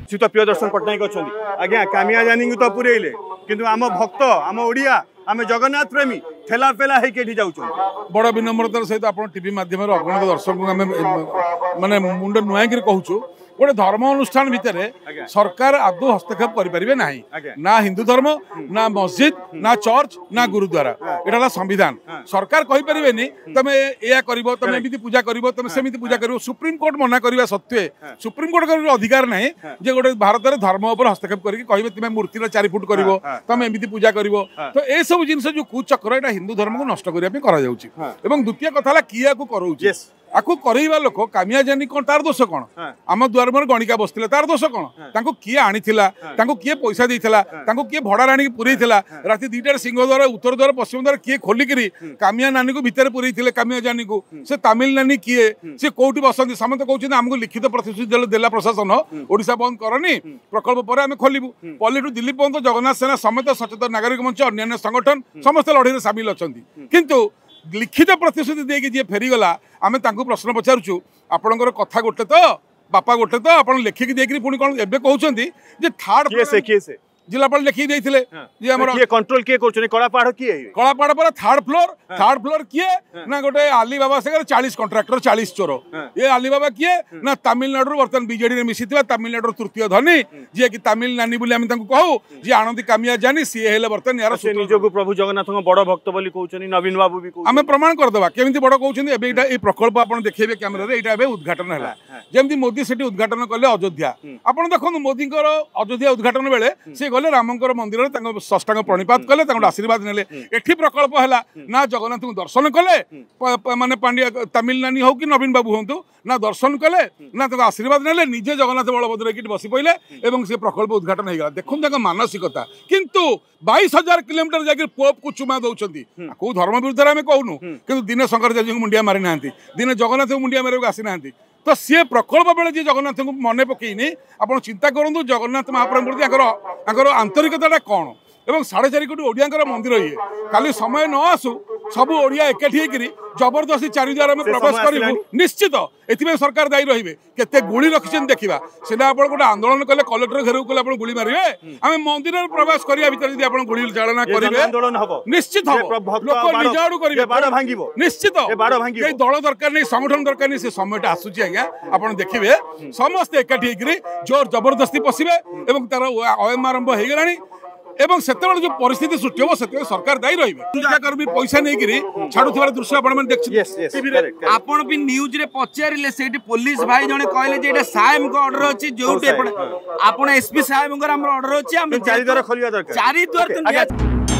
श्रीयुत प्रियदर्शन पट्टनायक अच्छा आज्ञा कामिया जानी तो पुरेले किंतु आम भक्त आम ओडिया आम जगन्नाथ प्रेमी ठेला पेला होकर जाऊँ बड़ विनम्रतार सहित आप टीवी माध्यम अगणित दर्शक आम माने मुंड नुआई कहूँ गोटे धर्म अनुष्ठान भितर सरकार आदौ हस्तक्षेप करें ना हिंदू धर्म ना मस्जिद ना चर्च ना गुरुद्वारा यहाँ संविधान सरकार कहींपारे तुम या कर तुम एमती पूजा कर तुम सेमती पूजा कर सुप्रीम कोर्ट मना करने सत्वे सुप्रीम कोर्ट अधिकार ना जे गोटे भारत में धर्म उपर हस्तक्षेप करके कहे तुम मूर्तिर 4 फुट कर तुम एमती पूजा कर तो यह सब जिन जो कुचक्र यहाँ हिंदू धर्म को नष्ट करने द्वितीय कथा किए कर आपको करवा लोक कामिया जानी कौन तार दोष कौन आम द्वार में गणिका बसते तार दोष कौन किए आनी किए पैसा देता किए भड़ा आनी पुरई राति 2टार सिंह द्वार उत्तर द्वार पश्चिम द्वार किए खोलिकी कामिया नानी को भितर पुरई कामिया जानी को से तमिल नानी किए सी कौटी बसती समस्त कहते आमको लिखित प्रतिश्रुति देला प्रशासन ओडिशा बंद करनी प्रकल्प पर आम खोलू पल्ली टू दिल्ली पर्यंत जगन्नाथ सेना समेत सचेतन नागरिक मंच अन्य संगठन समस्त लड़ाई सामिल अच्छा किंतु लिखित प्रतिश्रुति देकी जी फेरीगला आम प्रश्न पचारूँ आपणकर कथा गोटे तो बापा गोटे तो आप लिखिकी देकर पुणी कौन एवं कहते थर्ड जिलापाल लिखिकी देते कंट्रोल किए कलापाड़ किए कलापाड़ पर थर्ड फ्लोर किए ना गोटे आलीबाबा से 40 कंट्राक्टर 40 चोर ये आलीबाबा किए ना तमिलनाडु बर्तमान बीजेडी मिसी तमिलनाडु तृतीय धनी जी कि तमिल नानी बोली आम कहू जी आनंदी कामिया जानी सी है बर्तमान यार निजक प्रभु जगन्नाथ बड़ भक्त बोली कहते नवीन बाबू भी आम प्रमाण करदे केमी बड़ कहते प्रकल्प आप देखिए कैमेरा यहाँ उद्घाटन है जमी मोदी से उद्घाटन कले अयोध्या आपड़ देखो मोदी अयोध्या उद्घाटन बेले सी गले रामंकर मंदिर षष्टांग प्रणिपात कले आशीर्वाद नेले एठी प्रकल्प है ना जगन्नाथ को दर्शन कले माने पांड्या तमिल नानी हो कि नवीन बाबू हूँ ना दर्शन कले ना आशीर्वाद नेले निजे जगन्नाथ बलभद्र की बसी पड़े और से प्रकल्प उद्घाटन होगा देखो मानसिकता किंतु 22,000 किलोमीटर जाकर पोप को चुमा दौरान कौ धर्म विरुद्ध आम कहूनु कि दिने शंकराचार्य को मुंडिया मारी ना दिने जगन्नाथ को मुंडिया मारे आसी ना तो सी प्रकल्प बेले जी जगन्नाथ को मन पकईनी आप चिंता करूँ जगन्नाथ महाप्रभु प्रति आंतरिकता कौन एवं 4.5 कोटी ओडिया मंदिर ये खाली समय न आसू सब ओडिया एकाठी जबरदस्ती 4 द्वार में प्रवेश करूँ निश्चित एथि सरकार दायी रही केते गुली रखिछन देखा सीधा आप गोटे आंदोलन कले कलेक्टर घेर कले आप गुली मारे आम मंदिर में प्रवेश करने भर जी आप गुली चालना करेंगे निश्चित हम लोक निज आड़ू करेंगे निश्चित दल दरकार नहीं संगठन दरकार नहीं से समय आसूची आज्ञा आप देखिए समस्ते एकाठी जोर जबरदस्ती पशिबे और तार अयम आरंभ हो गलानी एवं से जो परिस्थिति सृष्टि हम से सरकार दायी रही सुरक्षाकर्मी पैसा नहीं छाड़ुवा दृश्य आपड़ भी न्यूज रे पचारे से पुलिस भाई जने कहले साहेब ऑर्डर अच्छी जो आप एसपी साहेब ऑर्डर अच्छी 4 द्वार खोलिया दरकार 4 द्वार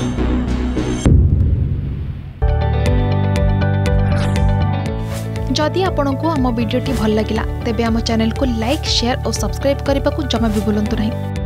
जदि आपंक आम भिडी भल लगा तेब आम चैनल को लाइक शेयर और सब्सक्राइब करने को जमा भी भूलु नहीं।